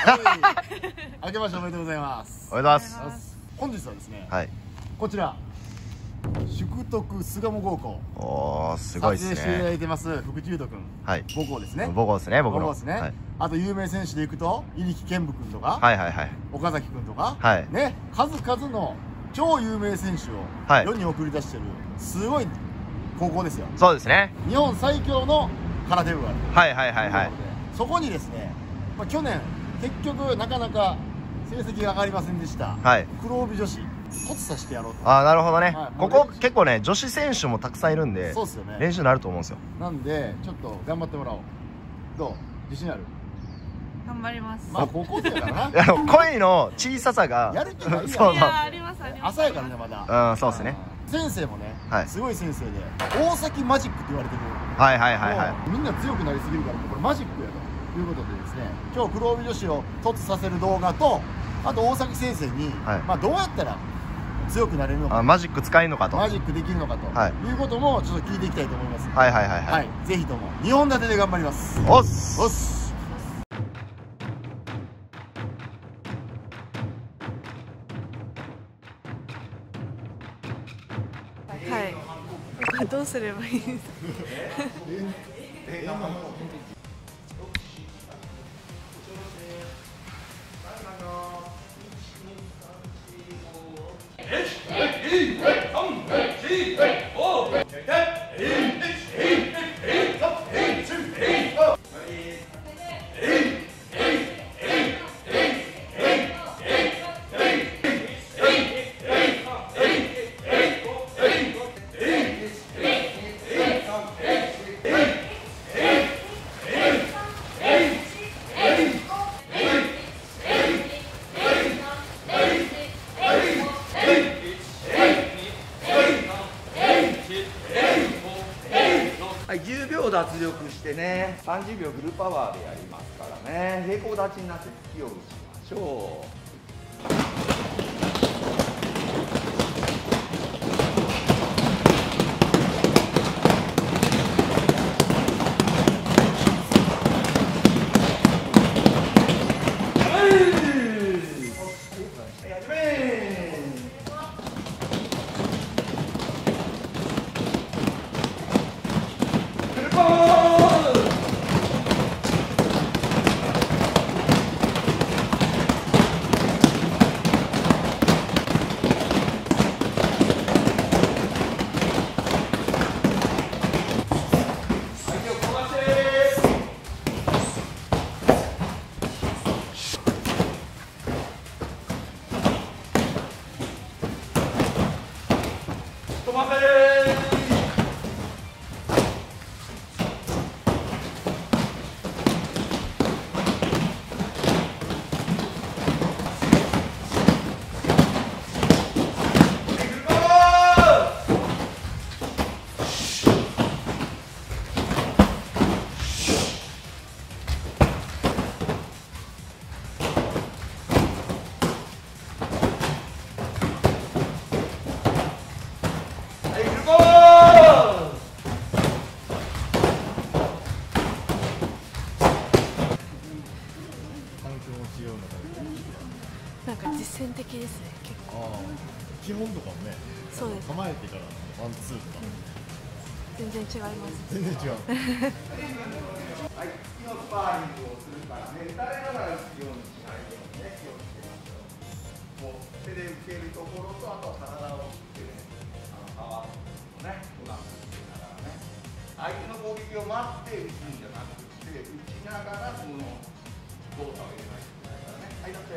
明けましておめでとうございます。 おめでとうございます。 本日はですね、 はい、 こちら淑徳巣鴨高校、 おー、すごいですね。 撮影していただいてます福地優斗君、 はい、 母校ですね。 母校ですね、僕の。 母校ですね、はい、あと有名選手でいくと入来健武君とか、 はいはいはい、 岡崎君とか、 はい、 ね、数々の超有名選手を世に送り出してるすごい高校ですよ。 そうですね。 日本最強の空手部がある。 はいはいはいはい。 そこにですね、去年結局なかなか成績が上がりませんでした、はい、黒帯女子突させてやろうと。 ああ、なるほどね、 はい、 ここ結構ね女子選手もたくさんいるんで、そうですよね、練習になると思うんですよ。 なんでちょっと頑張ってもらおう。どう、自信ある？ 頑張ります。 まあ高校生だからな。 声の小ささがやる気ないやん。 そうそう、ありますあります。 朝やからねまだ。 うん、そうですね。 先生もね、すごい先生で大崎マジックって言われてる。 はいはいはいはい。 みんな強くなりすぎるからこれマジックやということでですね、今日黒帯女子を突させる動画と、あと大崎先生に、まあどうやったら強くなれるのか、マジック使えるのかと、マジックできるのかと、いうこともちょっと聞いていきたいと思います。はいはいはいはい。ぜひとも2本立てで頑張ります。おっすおっす。 はい。どうすればいいですか？ はい、10秒脱力してね、30秒フルパワーでやりますからね、平行立ちになって突き下ろしましょう。 なんか実践的ですね、結構。 基本とかもね、そうです。構えてからワンツーとか全然違います。 全然違う。 はい、次のスパーリングをするからね、打たれながら打つようにしないようにね、気をつけましょう。こう手で受けるところと、あとは体を振ってね、パワーをね、うまくつけながらね、相手の攻撃を待って打つんじゃなくて、打ちながらその動作を入れないといけないからね。はい、だって。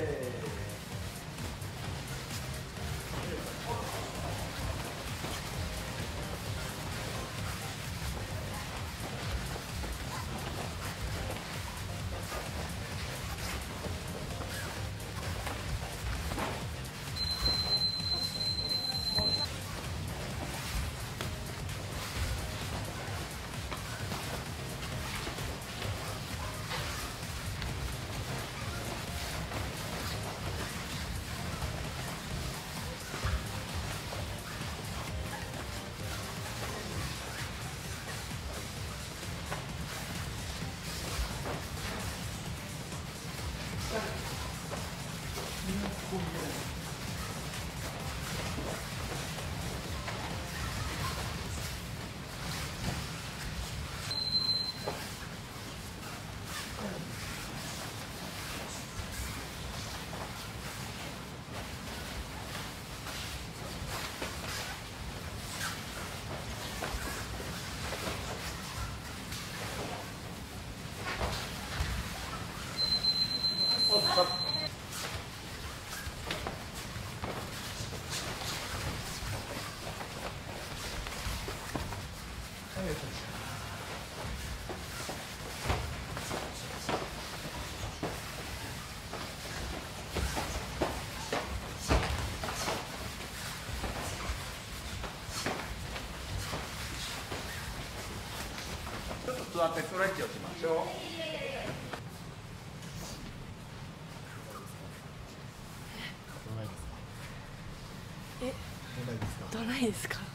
座ってストレッチをしましょう。 どないですか。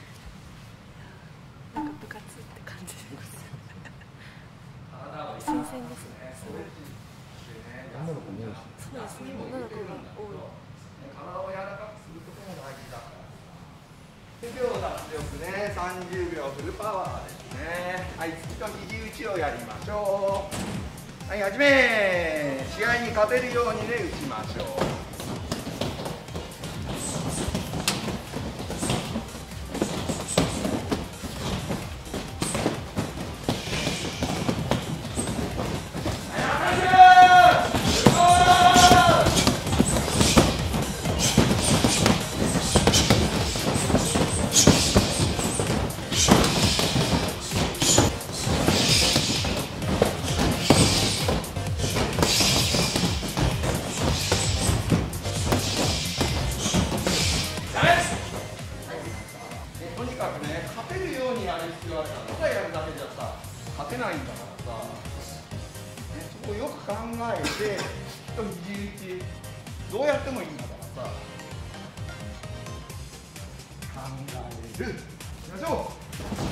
なんか部活って感じです。新鮮ですね。 女の子も多いし。 そうですね。女の子が多い。 体を柔らかくすることも大事だから。手秒脱力ね、30秒フルパワーですね。はい、次と肘打ちをやりましょう。はい、始め。試合に勝てるようにね、打ちましょう。勝てるようにやる必要あるから、ただやるだけじゃさ、勝てないんだからさ、そこをよく考えて、肘打ち、どうやってもいいんだからさ、考える。いきましょう。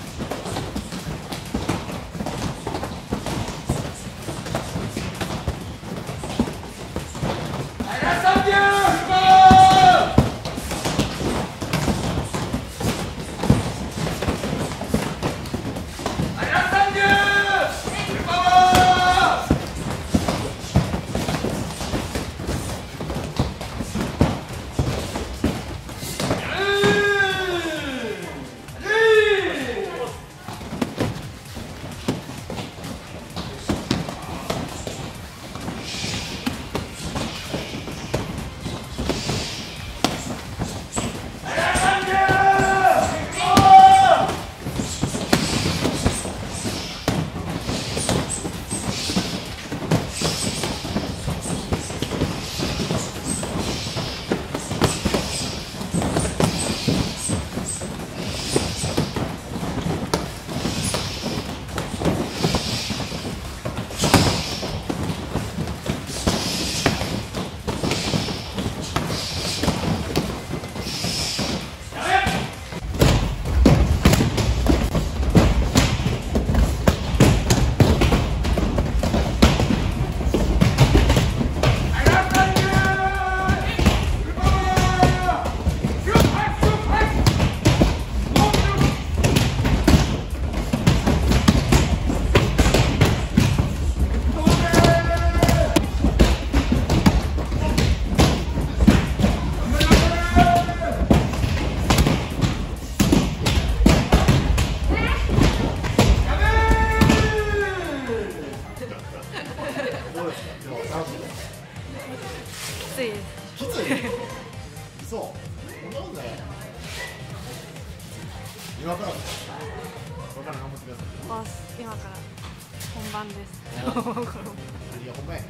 ついです。 きついそうこんなことない今から頑張ってください。 今から本番です。 いやほんまや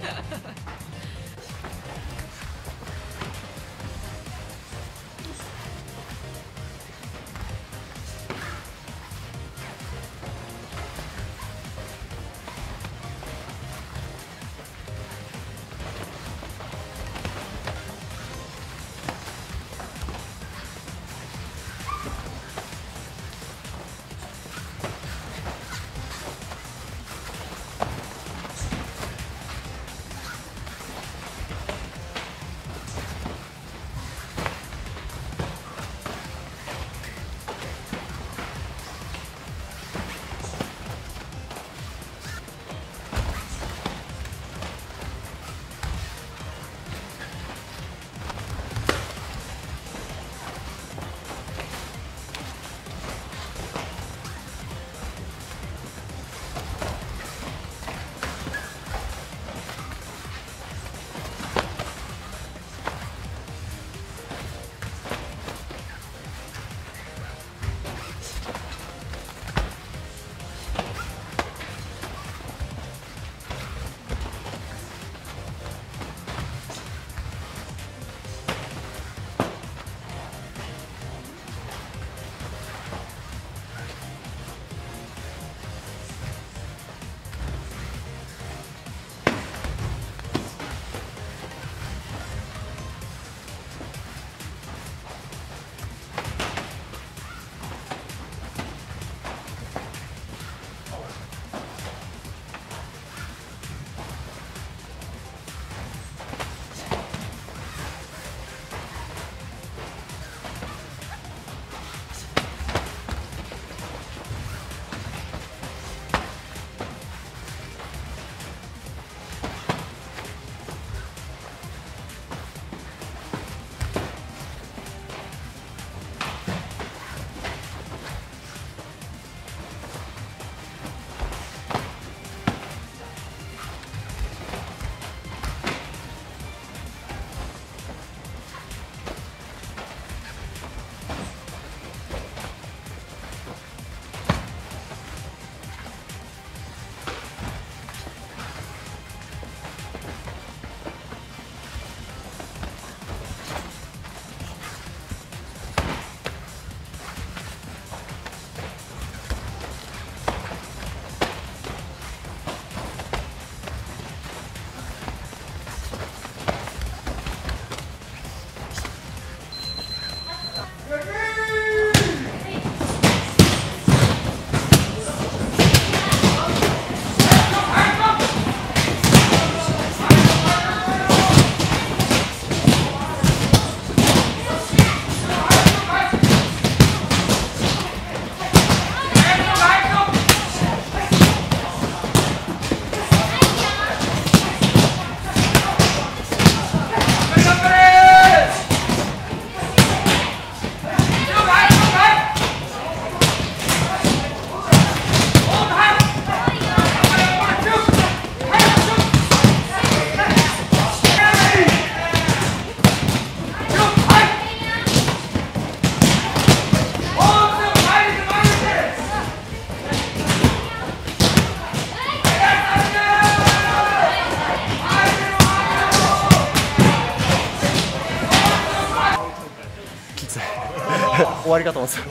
終わりかと思ってた。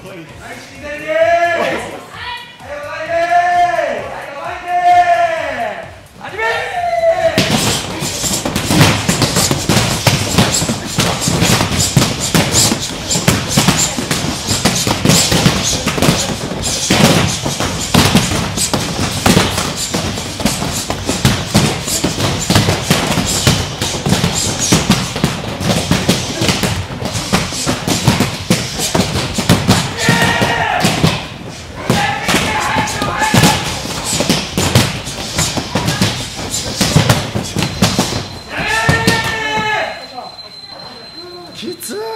きつー。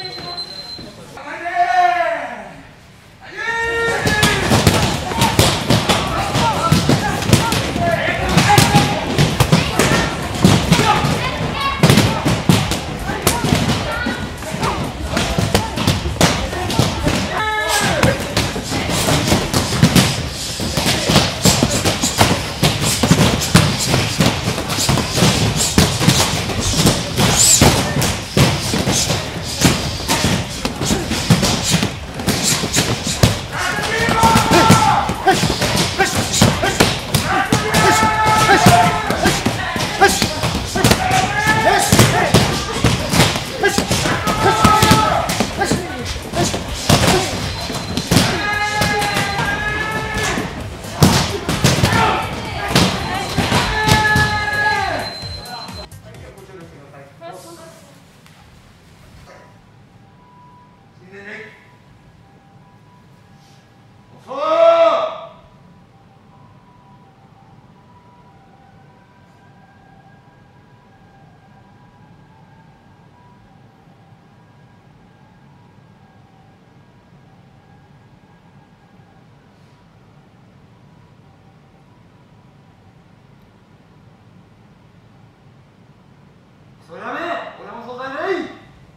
それやめよ、俺もそうだね。い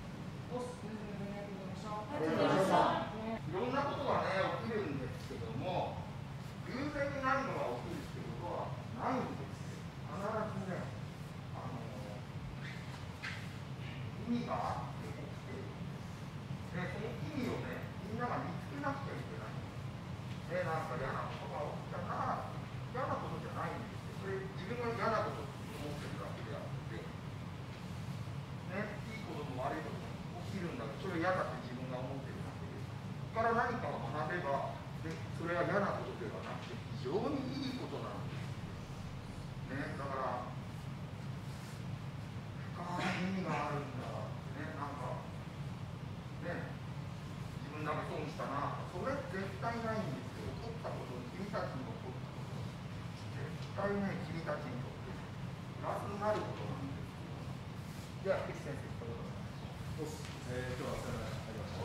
ろんなことがね、起きるんですけども、偶然に何かが起きるってことはないんですよ。必ずね、意味があって起きている。で、その意味をね、みんなが見つけなくちゃいけない。で、なんか嫌なことが起きたなら、嫌なことじゃないんですよ。それ、自分が嫌なことって思ってるだけであって。いいことも悪いことも起きるんだけど、それは嫌だって自分が思ってるだけです。そこから何かを学べば、それは嫌なことではなくて、非常にいいことなんです。ね、だから、深い意味があるんだってね、なんか、ね、自分だけ損したな、それ絶対ないんですよ。起こったことに、君たちに起こったこと、絶対ね、君たちにとってプラスになることなんです。では、菊池先生、一言お願いします。 今日はお疲れ様でした。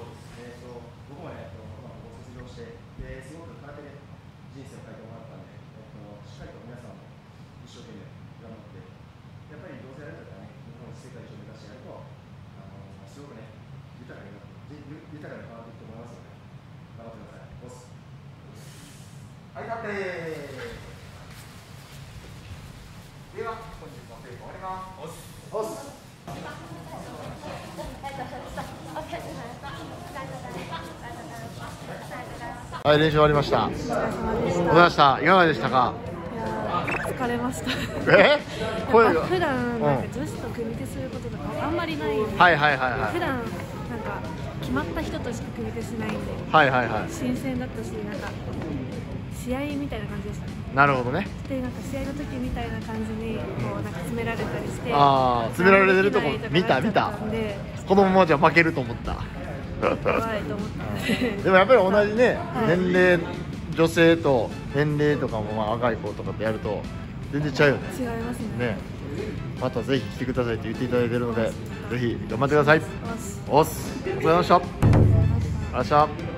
僕もご卒業して、すごく空手で人生を変えてもらったんで、しっかりと皆さんも一生懸命頑張って、やっぱりどうせやるんだったらね、日本世界一を目指してやると、すごくね、豊かに変わっていくと思いますので、頑張ってください。 はい、立ってでは、本日の成果終わります。 はい、練習終わりました。お疲れ様でした。いかがでしたか。 疲れました。 声が普段なんか女子と組み手することとかあんまりないんで、 はいはいはいはい。 普段なんか決まった人としか組み手しないんで、 はいはいはい。 新鮮だったし、なんか試合みたいな感じでしたね。 なるほどね。 で、なんか試合の時みたいな感じにこうなんか詰められたりして、 ああ、詰められてるとこ見た。このままじゃ負けると思った。 怖いと思った。 でもやっぱり同じね、年齢女性と年齢とかもまあ若い子とかとやると全然違うよね。 違いますね。 またぜひ来てくださいと言っていただいているので、ぜひ頑張ってください。お疲れ様でした。